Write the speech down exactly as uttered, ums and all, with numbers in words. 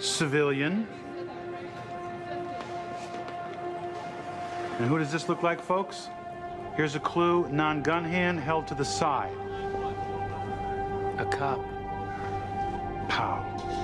civilian. And who does this look like, folks? Here's a clue, non-gun hand held to the side. A cop. Pow.